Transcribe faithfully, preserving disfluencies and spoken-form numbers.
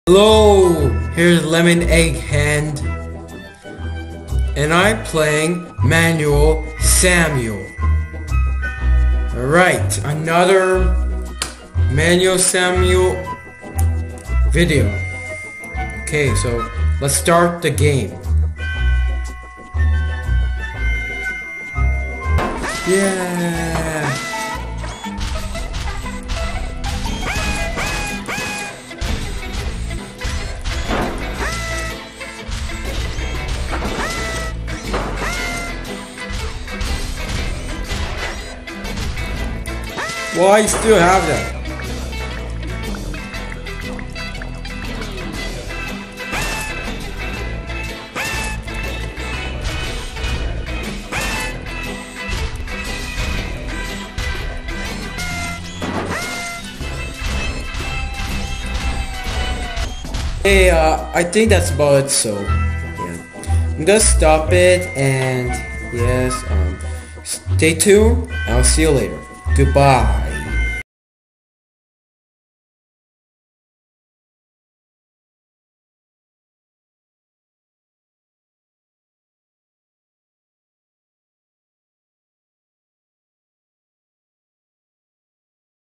Hello, here's Lemon Egg Hand, and I'm playing Manual Samuel. Alright, another Manual Samuel video. Okay, so let's start the game. Yeah! Well, I still have that. Hey, uh, I think that's about it, so, yeah. I'm gonna stop it, and, yes, um, stay tuned, and I'll see you later. Goodbye.